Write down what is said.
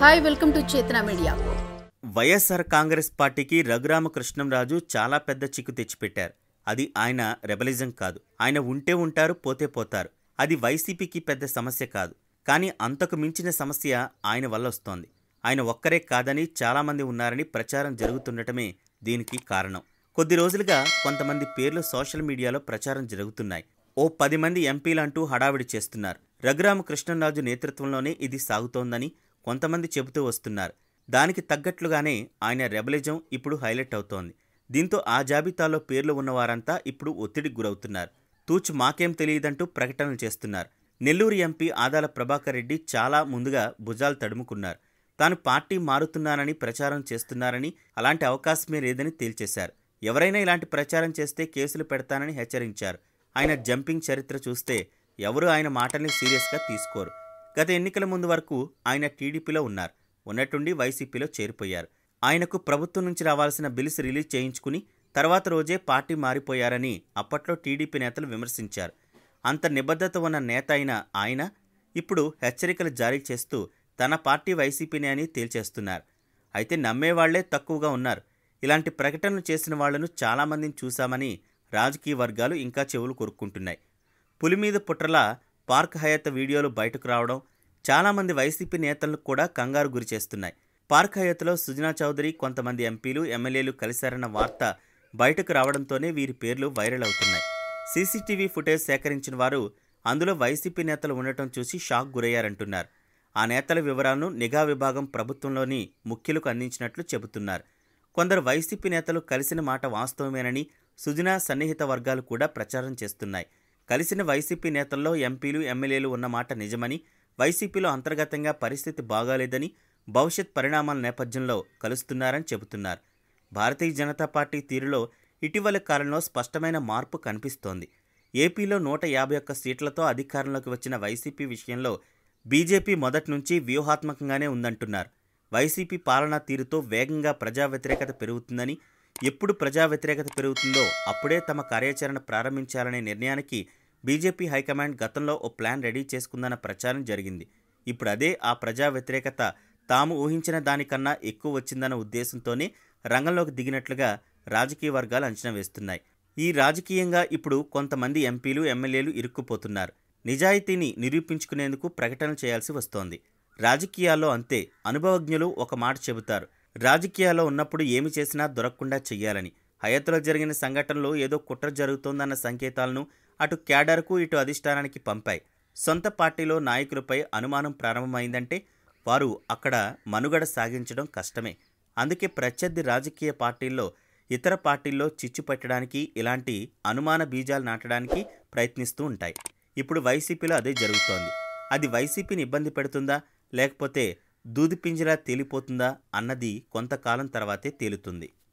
Hi welcome to Chetana media. YSR Congress పార్టీకి రఘురామకృష్ణంరాజు చాలా పెద్ద చిక్కు తెచ్చిపెట్టారు. అది ఆయన రెబలిజం కాదు. ఆయన ఉంటే ఉంటారు, పోతే పోతారు. అది వైసీపీకి పెద్ద సమస్య కాదు. కానీ అంతకు మించిన సమస్య ఆయన వల్ల వస్తోంది. ఆయన ఒక్కరే కాదని చాలామంది ఉన్నారని ప్రచారం జరుగుతుండటమే దీనికి కారణం. కొద్ది రోజులుగా కొంతమంది పేర్లు సోషల్ మీడియాలో ప్రచారం జరుగుతున్నాయి. ఓ 10 మంది ఎంపీలంటూ హడావిడి చేస్తున్నారు. రఘురామకృష్ణంరాజు నేతృత్వంలోనే ఇది సాగుతోందని కొంతమంది చెబుతూ వస్తున్నారు. దానికి తగ్గట్లుగానే ఆయన రెబలిజం ఇప్పుడు హైలైట్ అవుతోంది. దీంతో ఆ జాబితాలో పేర్లు ఉన్నవారంతా ఇప్పుడు ఒత్తిడికి గురవుతున్నారు. తూచు మాకేం తెలియదంటూ ప్రకటనలు చేస్తున్నారు. నెల్లూరు ఎంపీ ఆదాల ప్రభాకర్ రెడ్డి చాలా ముందుగా భుజాలు తడుముకున్నారు. తాను పార్టీ మారుతున్నానని ప్రచారం చేస్తున్నారని, అలాంటి అవకాశమే లేదని తేల్చేశారు. ఎవరైనా ఇలాంటి ప్రచారం చేస్తే కేసులు పెడతానని హెచ్చరించారు. ఆయన జంపింగ్ చరిత్ర చూస్తే ఎవరూ ఆయన మాటల్ని సీరియస్గా తీసుకోరు. గత ఎన్నికల ముందు వరకు ఆయన టీడీపీలో ఉన్నారు. ఉన్నట్టుండి వైసీపీలో చేరిపోయారు. ఆయనకు ప్రభుత్వం నుంచి రావాల్సిన బిల్స్ రిలీజ్ చేయించుకుని తర్వాత రోజే పార్టీ మారిపోయారని అప్పట్లో టీడీపీ నేతలు విమర్శించారు. అంత నిబద్ధత ఉన్న నేత అయిన ఆయన ఇప్పుడు హెచ్చరికలు జారీ చేస్తూ తన పార్టీ వైసీపీనే అని తేల్చేస్తున్నారు. అయితే నమ్మేవాళ్లే తక్కువగా ఉన్నారు. ఇలాంటి ప్రకటనలు చేసిన వాళ్లను చాలామందిని చూశామని రాజకీయ వర్గాలు ఇంకా చెవులు కొరుక్కుంటున్నాయి. పులిమీద పుట్రలా పార్క్ హయాత్ వీడియోలు బయటకు రావడం చాలామంది వైసీపీ నేతలను కూడా కంగారు గురిచేస్తున్నాయి. పార్క్ హయాత్లో సుజనా చౌదరి, కొంతమంది ఎంపీలు, ఎమ్మెల్యేలు కలిశారన్న వార్త బయటకు రావడంతోనే వీరి పేర్లు వైరల్ అవుతున్నాయి. సీసీటీవీ ఫుటేజ్ సేకరించిన వారు అందులో వైసీపీ నేతలు ఉండటం చూసి షాక్ గురయ్యారంటున్నారు. ఆ నేతల వివరాలను నిఘా విభాగం ప్రభుత్వంలోని ముఖ్యులకు అందించినట్లు చెబుతున్నారు. కొందరు వైసీపీ నేతలు కలిసిన మాట వాస్తవమేనని సుజనా సన్నిహిత వర్గాలు కూడా ప్రచారం చేస్తున్నాయి. కలిసిన వైసీపీ నేతల్లో ఎంపీలు, ఎమ్మెల్యేలు ఉన్నమాట నిజమని, వైసీపీలో అంతర్గతంగా పరిస్థితి బాగాలేదని, భవిష్యత్ పరిణామాల నేపథ్యంలో కలుస్తున్నారని చెబుతున్నారు. భారతీయ జనతా పార్టీ తీరులో ఇటీవల కాలంలో స్పష్టమైన మార్పు కనిపిస్తోంది. ఏపీలో 151 సీట్లతో అధికారంలోకి వచ్చిన వైసీపీ విషయంలో బీజేపీ మొదటి నుంచి వ్యూహాత్మకంగానే ఉందంటున్నారు. వైసీపీ పాలనా తీరుతో వేగంగా ప్రజా వ్యతిరేకత పెరుగుతుందని, ఎప్పుడు ప్రజా వ్యతిరేకత పెరుగుతుందో అప్పుడే తమ కార్యాచరణ ప్రారంభించాలనే నిర్ణయానికి బీజేపీ హైకమాండ్ గతంలో ఓ ప్లాన్ రెడీ చేసుకుందన్న ప్రచారం జరిగింది. ఇప్పుడు అదే ఆ ప్రజా వ్యతిరేకత తాము ఊహించిన దానికన్నా ఎక్కువ వచ్చిందన్న ఉద్దేశంతోనే రంగంలోకి దిగినట్లుగా రాజకీయ వర్గాలు అంచనా వేస్తున్నాయి. ఈ రాజకీయంగా ఇప్పుడు కొంతమంది ఎంపీలు, ఎమ్మెల్యేలు ఇరుక్కుపోతున్నారు. నిజాయితీని నిరూపించుకునేందుకు ప్రకటనలు చేయాల్సి వస్తోంది. రాజకీయాల్లో అంతే. అనుభవజ్ఞులు ఒక మాట చెబుతారు, రాజకీయాల్లో ఉన్నప్పుడు ఏమి చేసినా దొరకకుండా చెయ్యాలని. హయాత్లో జరిగిన సంఘటనలు ఏదో కుట్ర జరుగుతోందన్న సంకేతాలను అటు క్యాడర్కు, ఇటు అధిష్టానానికి పంపాయి. సొంత పార్టీలో నాయకులపై అనుమానం ప్రారంభమైందంటే వారు అక్కడ మనుగడ సాగించడం కష్టమే. అందుకే ప్రత్యర్థి రాజకీయ పార్టీల్లో, ఇతర పార్టీల్లో చిచ్చు పెట్టడానికి, ఇలాంటి అనుమాన బీజాలు నాటడానికి ప్రయత్నిస్తూ ఉంటాయి. ఇప్పుడు వైసీపీలో అదే జరుగుతోంది. అది వైసీపీని ఇబ్బంది పెడుతుందా, లేకపోతే దూదిపింజలా తేలిపోతుందా అన్నది కొంతకాలం తర్వాతే తేలుతుంది.